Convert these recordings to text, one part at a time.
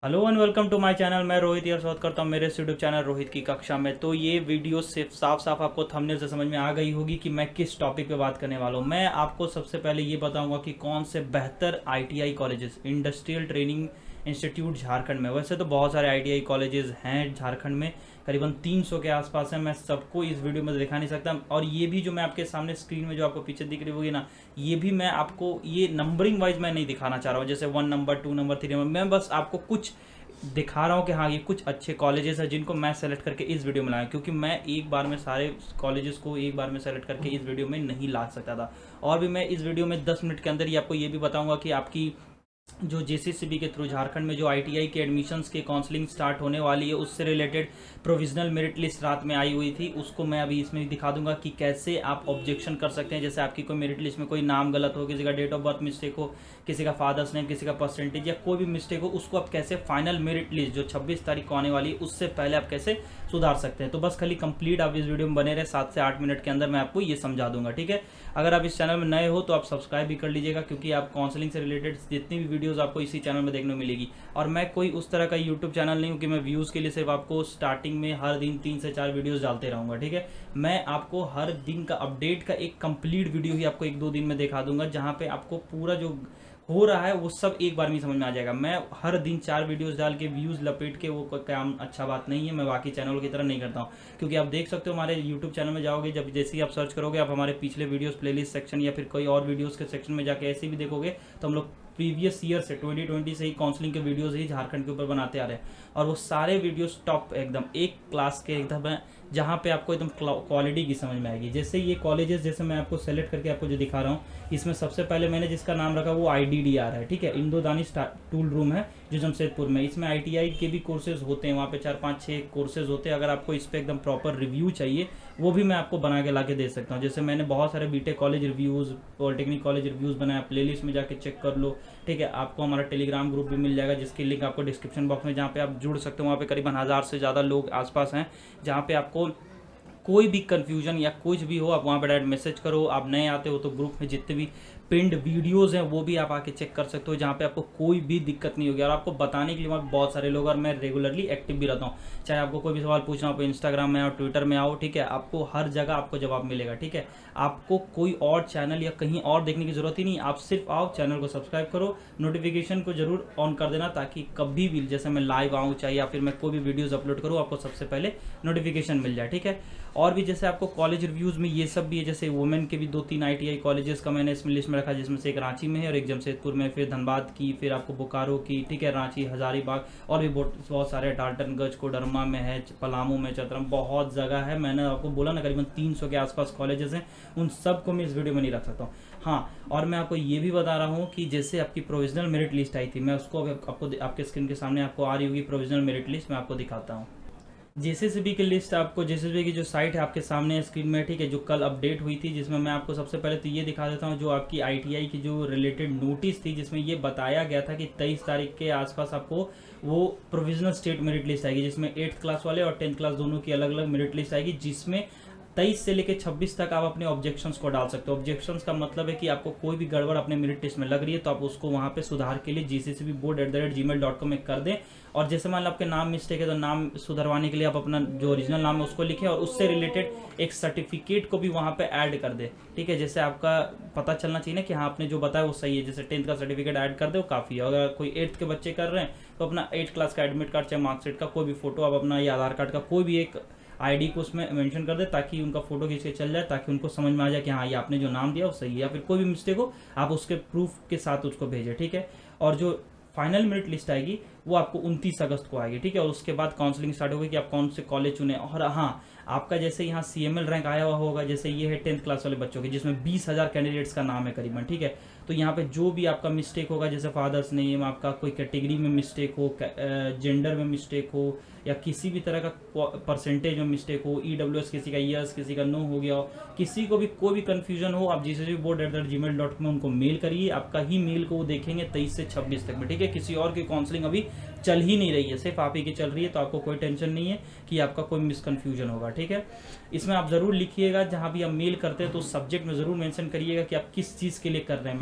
Hello and welcome to my channel. मैं रोहित यार स्वागत करता हूँ मेरे यूट्यूब चैनल रोहित की कक्षा में। तो ये वीडियो सिर्फ साफ साफ आपको थंबनेल से समझ में आ गई होगी कि मैं किस टॉपिक पे बात करने वाला हूँ। मैं आपको सबसे पहले ये बताऊंगा कि कौन से बेहतर ITI colleges, industrial training institute Jharkhand में। वैसे तो बहुत सारे आईटीआई कॉलेजेस हैं झारखंड में, करीबन 300 के आसपास है। मैं सबको इस वीडियो में दिखा नहीं सकता। और ये भी जो मैं आपके सामने स्क्रीन में जो आपको पीछे दिख रही होगी ना, ये भी मैं आपको ये नंबरिंग वाइज मैं नहीं दिखाना चाह रहा हूँ, जैसे 1 नंबर 2 नंबर 3 नंबर। मैं बस आपको कुछ दिखा रहा हूँ कि हाँ ये कुछ अच्छे कॉलेजेस हैं जिनको मैं सेलेक्ट करके इस वीडियो में लाया, क्योंकि मैं एक बार में सारे कॉलेजेस को एक बार में सेलेक्ट करके इस वीडियो में नहीं ला सकता था। और भी मैं इस वीडियो में 10 मिनट के अंदर ही आपको ये भी बताऊंगा कि आपकी जो जेसीसीबी के थ्रू झारखंड में जो आईटीआई के एडमिशन्स के काउंसलिंग स्टार्ट होने वाली है, उससे रिलेटेड प्रोविजनल मेरिट लिस्ट रात में आई हुई थी, उसको मैं अभी इसमें दिखा दूंगा कि कैसे आप ऑब्जेक्शन कर सकते हैं। जैसे आपकी कोई मेरिट लिस्ट में कोई नाम गलत हो, किसी का डेट ऑफ बर्थ मिस्टेक हो, किसी का फादर्स नेम, किसी का परसेंटेज या कोई भी मिस्टेक हो, उसको आप कैसे फाइनल मेरिट लिस्ट जो 26 तारीख को आने वाली है उससे पहले आप कैसे सुधार सकते हैं। तो बस खाली कंप्लीट आप इस वीडियो में बने रहे, 7 से 8 मिनट के अंदर मैं आपको ये समझा दूंगा, ठीक है। अगर आप इस चैनल में नए हो तो आप सब्सक्राइब भी कर लीजिएगा, क्योंकि आप काउंसलिंग से रिलेटेड जितनी भी वीडियोस आपको इसी चैनल में देखने को मिलेगी। और मैं कोई उस तरह का यूट्यूब चैनल नहीं हूँ कि मैं व्यूज़ के लिए सिर्फ आपको स्टार्टिंग में हर दिन 3 से 4 वीडियोस डालते रहूँगा, ठीक है। मैं आपको हर दिन का अपडेट का एक कंप्लीट वीडियो ही आपको 1-2 दिन में दिखा दूंगा, जहाँ पे आपको पूरा जो हो रहा है वो सब एक बार में समझ में आ जाएगा। मैं हर दिन 4 वीडियोस डाल के व्यूज़ लपेट के वो काम अच्छा बात नहीं है। मैं बाकी चैनलों की तरह नहीं करता हूँ, क्योंकि आप देख सकते हो हमारे यूट्यूब चैनल में जाओगे, जब जैसे ही आप सर्च करोगे, आप हमारे पिछले वीडियोस प्लेलिस्ट सेक्शन या फिर कोई और वीडियोस के सेक्शन में जाके ऐसे भी देखोगे, तो हम लोग प्रीवियस ईयर से 2020 से ही काउंसलिंग के वीडियोस ही झारखंड के ऊपर बनाते आ रहे हैं। और वो सारे वीडियोस टॉप एकदम एक क्लास के एकदम है, जहाँ पे आपको एकदम क्वालिटी की समझ में आएगी। जैसे ये कॉलेजेस, जैसे मैं आपको सेलेक्ट करके आपको जो दिखा रहा हूँ, इसमें सबसे पहले मैंने जिसका नाम रखा वो IDDR है, ठीक है। इंदोदानी टूल रूम है जो जमशेदपुर में। इसमें आईटीआई के भी कोर्सेज होते हैं, वहाँ पे 4-5-6 कोर्सेज होते हैं। अगर आपको इस पर एकदम प्रॉपर रिव्यू चाहिए, वो भी मैं आपको बना के ला के दे सकता हूँ। जैसे मैंने बहुत सारे BTech college reviews, polytechnic college reviews बनाया, प्लेलिस्ट में जाके चेक कर लो, ठीक है। आपको हमारा टेलीग्राम ग्रुप भी मिल जाएगा, जिसकी लिंक आपको डिस्क्रिप्शन बॉक्स में, जहाँ पे आप जुड़ सकते हो। वहाँ पे करीबन 1000 से ज़्यादा लोग आसपास हैं, जहाँ पे आपको कोई भी कन्फ्यूजन या कुछ भी हो, आप वहाँ पर डायरेक्ट मैसेज करो। आप नए आते हो तो ग्रुप में जितने भी पिंड वीडियोस हैं वो भी आप आके चेक कर सकते हो, जहाँ पे आपको कोई भी दिक्कत नहीं होगी। और आपको बताने के लिए वहाँ बहुत सारे लोग, और मैं रेगुलरली एक्टिव भी रहता हूँ। चाहे आपको कोई भी सवाल पूछना हो, इंस्टाग्राम में आओ, ट्विटर में आओ, ठीक है। आपको हर जगह आपको जवाब मिलेगा, ठीक है। आपको कोई और चैनल या कहीं और देखने की जरूरत ही नहीं। आप सिर्फ आओ, चैनल को सब्सक्राइब करो, नोटिफिकेशन को जरूर ऑन कर देना, ताकि कभी भी जैसे मैं लाइव आऊँ चाहे या फिर मैं कोई भी वीडियोज़ अपलोड करूँ, आपको सबसे पहले नोटिफिकेशन मिल जाए, ठीक है। और भी जैसे आपको कॉलेज रिव्यूज़ में ये सब भी है, जैसे वुमेन के भी 2-3 आईटीआई कॉलेजेस का मैंने इसमें लिस्ट में रखा, जिसमें से एक रांची में है और एक जमशेदपुर में, फिर धनबाद की, फिर आपको बोकारो की, ठीक है, रांची, हजारीबाग, और भी बहुत सारे, डाल्टनगंज, कोडरमा में है, पलामू में, चतरम, बहुत जगह है। मैंने आपको बोला ना करीबन 300 के आसपास कॉलेजेस हैं। उन सब को मैं इस वीडियो में नहीं रख सकता हूँ। हाँ, और मैं आपको ये भी बता रहा हूँ कि जैसे आपकी प्रोविजनल मेरिट लिस्ट आई थी, मैं उसको आपको आपके स्क्रीन के सामने आपको आ रही होगी प्रोविजनल मेरिट लिस्ट, मैं आपको दिखाता हूँ। जेसीसीबी की लिस्ट, आपको जेसीसीबी की जो साइट है आपके सामने स्क्रीन में, ठीक है, जो कल अपडेट हुई थी, जिसमें मैं आपको सबसे पहले तो ये दिखा देता हूँ जो आपकी आईटीआई की जो रिलेटेड नोटिस थी, जिसमें ये बताया गया था कि 23 तारीख के आसपास आपको वो प्रोविजनल स्टेट मेरिट लिस्ट आएगी, जिसमें 8th क्लास वाले और 10th क्लास दोनों की अलग अलग मेरिट लिस्ट आएगी, जिसमें 23 से लेकर 26 तक आप अपने ऑब्जेक्शंस को डाल सकते हो। ऑब्जेक्शंस का मतलब है कि आपको कोई भी गड़बड़ अपने मेरिट लिस्ट में लग रही है तो आप उसको वहाँ पे सुधार के लिए gccbboard@gmail.com में कर दें। और जैसे मान लो आपके नाम मिस्टेक है तो नाम सुधरवाने के लिए आप अपना जो ओरिजिनल नाम है उसको लिखें, और उससे रिलेटेड एक सर्टिफिकेट को भी वहाँ पे ऐड कर दे, ठीक है। जैसे आपका पता चलना चाहिए ना कि हाँ आपने जो बताया वो सही है। जैसे 10th का सर्टिफिकेट ऐड कर दो, काफ़ी है। अगर कोई 8th के बच्चे कर रहे हैं तो अपना 8th क्लास का एडमिट कार्ड, चाहे मार्कशीट का कोई भी फोटो, आप अपना या आधार कार्ड का कोई भी एक आईडी को उसमें मेंशन कर दे, ताकि उनका फोटो खींच के चल जाए, ताकि उनको समझ में आ जाए कि हाँ ये आपने जो नाम दिया वो सही है। या फिर कोई भी मिस्टेक हो आप उसके प्रूफ के साथ उसको भेजें, ठीक है। और जो फाइनल मेरिट लिस्ट आएगी वो आपको 29 अगस्त को आएगी, ठीक है। और उसके बाद काउंसलिंग स्टार्ट होगी कि आप कौन से कॉलेज चुने। और हाँ, आपका जैसे यहाँ CML रैंक आया हुआ होगा, जैसे ये है 10th क्लास वाले बच्चों के, जिसमें 20,000 कैंडिडेट्स का नाम है करीबन, ठीक है। तो यहाँ पे जो भी आपका मिस्टेक होगा, जैसे फादर्स नेम, आपका कोई कैटेगरी में मिस्टेक हो, जेंडर में मिस्टेक हो, या किसी भी तरह का परसेंटेज में मिस्टेक हो, EWS किसी का यस किसी का नो हो गया हो, किसी को भी कोई भी कन्फ्यूजन हो, आप gccbboard@gmail.com में उनको मेल करिए। आपका ही मेल को वो देखेंगे 23 से 26 तक में, ठीक है। किसी और की काउंसलिंग अभी चल ही नहीं रही है, सिर्फ आप ही की चल रही है, तो आपको कोई टेंशन नहीं है कि आपका कोई मिसकन्फ्यूजन होगा, ठीक है। इसमें आप ज़रूर लिखिएगा, जहाँ भी आप मेल करते हैं तो उस सब्जेक्ट में ज़रूर मेंशन करिएगा कि आप किस चीज़ के लिए कर रहे हैं।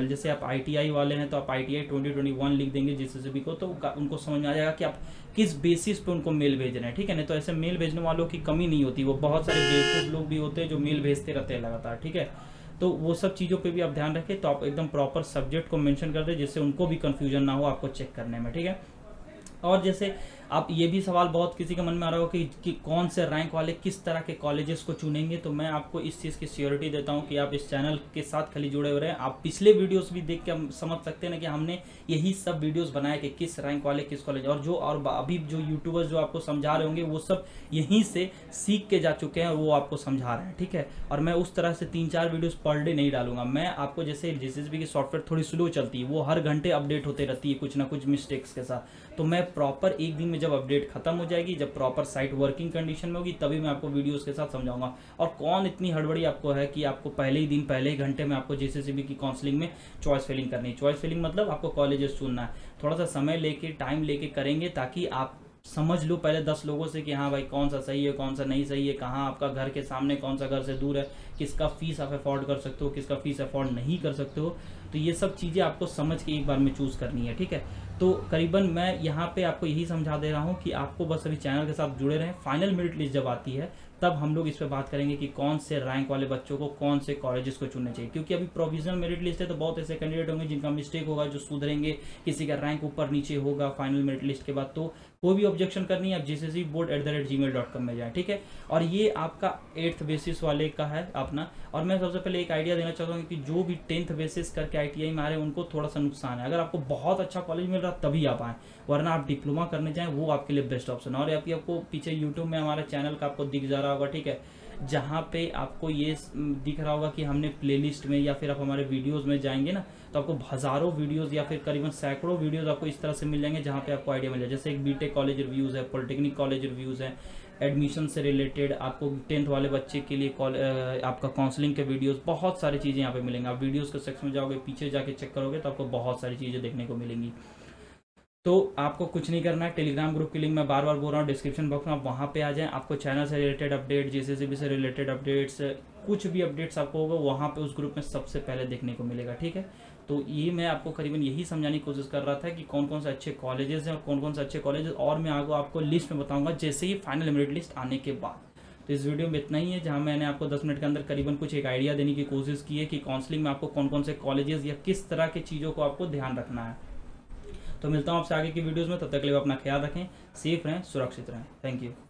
जैसे आप ITI वाले हैं तो आप ITI 2021 लिख देंगे JCCB को, तो उनको समझ में आ जाएगा कि आप किस बेसिस पे उनको मेल भेज रहे हैं, ठीक है। नहीं तो ऐसे मेल भेजने वालों की कमी नहीं होती, वो बहुत सारे बेवकूफ़ लोग भी होते हैं जो मेल भेजते रहते हैं लगातार, ठीक है। तो वो सब चीज़ों पे भी आप ध्यान रखें, तो आप एकदम प्रॉपर सब्जेक्ट को मेंशन कर दें जिससे उनको भी कन्फ्यूजन ना हो आपको चेक करने में, ठीक है। और जैसे आप ये भी सवाल बहुत किसी के मन में आ रहा हो कि कौन से रैंक वाले किस तरह के कॉलेजेस को चुनेंगे, तो मैं आपको इस चीज़ की श्योरिटी देता हूँ कि आप इस चैनल के साथ खाली जुड़े हुए रहें। आप पिछले वीडियोस भी देख के हम समझ सकते हैं ना कि हमने यही सब वीडियोस बनाए कि किस रैंक वाले किस कॉलेज, और अभी जो यूट्यूबर्स जो आपको समझा रहे होंगे वो सब यहीं से सीख के जा चुके हैं और वो आपको समझा रहे हैं, ठीक है। और मैं उस तरह से 3-4 वीडियोस पर डे नहीं डालूंगा। मैं आपको जैसे JCCB की सॉफ्टवेयर थोड़ी स्लो चलती है, वो हर घंटे अपडेट होते रहती है कुछ ना कुछ मिस्टेक्स के साथ, तो मैं प्रॉपर एक दिन में जब अपडेट खत्म हो जाएगी, जब प्रॉपर साइट वर्किंग कंडीशन में होगी, तभी मैं आपको वीडियोस के साथ समझाऊंगा। और कौन इतनी हड़बड़ी आपको है कि आपको पहले ही दिन पहले ही घंटे में आपको JCCB की काउंसलिंग में चॉइस फिलिंग करनी है। चॉइस फिलिंग मतलब आपको कॉलेजेस चुनना है, थोड़ा सा समय लेके टाइम लेके करेंगे ताकि आप समझ लो पहले 10 लोगों से कि हाँ भाई कौन सा सही है कौन सा नहीं सही है, कहाँ आपका घर के सामने कौन सा घर से दूर है, किसका फीस आप अफोर्ड कर सकते हो, किसका फीस अफोर्ड नहीं कर सकते हो। तो ये सब चीज़ें आपको समझ के एक बार में चूज़ करनी है, ठीक है। तो करीबन मैं यहाँ पे आपको यही समझा दे रहा हूँ कि आपको बस अभी चैनल के साथ जुड़े रहें। फाइनल मेरिट लिस्ट जब आती है तब हम लोग इस पर बात करेंगे कि कौन से रैंक वाले बच्चों को कौन से कॉलेजेस को चुनने चाहिए, क्योंकि अभी प्रोविजनल मेरिट लिस्ट है तो बहुत ऐसे कैंडिडेट होंगे जिनका मिस्टेक होगा, जो सुधरेंगे, किसी का रैंक ऊपर नीचे होगा फाइनल मेरिट लिस्ट के बाद। तो कोई भी ऑब्जेक्शन करनी है आप jccboard@gmail.com में जाएं, ठीक है। और ये आपका 8th बेसिस वाले का है अपना। और मैं सबसे पहले एक आइडिया देना चाहता हूँ कि जो भी 10th बेसिस करके ITI में आ रहे हैं उनको थोड़ा सा नुकसान है। अगर आपको बहुत अच्छा कॉलेज मिल रहा तभी आप आएँ, वरना आप डिप्लोमा करने जाएँ वो आपके लिए बेस्ट ऑप्शन है। और आपको पीछे यूट्यूब में हमारे चैनल का आपको दिख जा रहा होगा, ठीक है, जहाँ पे आपको ये दिख रहा होगा कि हमने प्लेलिस्ट में या फिर आप हमारे वीडियोस में जाएंगे ना तो आपको हज़ारों वीडियोस या फिर करीबन सैकड़ों वीडियोस आपको इस तरह से मिल जाएंगे जहाँ पे आपको आइडिया मिल जाए। जैसे एक BTech कॉलेज रिव्यूज़ है, पॉलिटेक्निक कॉलेज रिव्यूज़ है, एडमिशन से रिलेटेड आपको 10th वाले बच्चे के लिए आपका काउंसलिंग के वीडियोस, बहुत सारी चीज़ें यहाँ पे मिलेंगी। आप वीडियोस के सेक्शन में जाओगे, पीछे जाके चेक करोगे तो आपको बहुत सारी चीज़ें देखने को मिलेंगी। तो आपको कुछ नहीं करना है, टेलीग्राम ग्रुप की लिंक मैं बार बार बोल रहा हूँ डिस्क्रिप्शन बॉक्स में, आप वहाँ पे आ जाएं। आपको चैनल से रिलेटेड अपडेट, JCCB से रिलेटेड अपडेट्स, कुछ भी अपडेट्स आपको होगा वहाँ पे उस ग्रुप में सबसे पहले देखने को मिलेगा, ठीक है। तो ये मैं आपको करीबन यही समझाने की कोशिश कर रहा था कि कौन कौन से अच्छे कॉलेजेस हैं और कौन कौन से अच्छे कॉलेजेस, और मैं आगे आपको लिस्ट में बताऊँगा जैसे ही फाइनल मेरिट लिस्ट आने के बाद। तो इस वीडियो में इतना ही है, जहां मैंने आपको 10 मिनट के अंदर करीबन कुछ एक आइडिया देने की कोशिश की है कि काउंसलिंग में आपको कौन कौन से कॉलेजेस या किस तरह की चीज़ों को आपको ध्यान रखना है। तो मिलता हूँ आपसे आगे की वीडियोज़ में, तब तक के लिए अपना ख्याल रखें, सेफ रहें, सुरक्षित रहें। Thank you.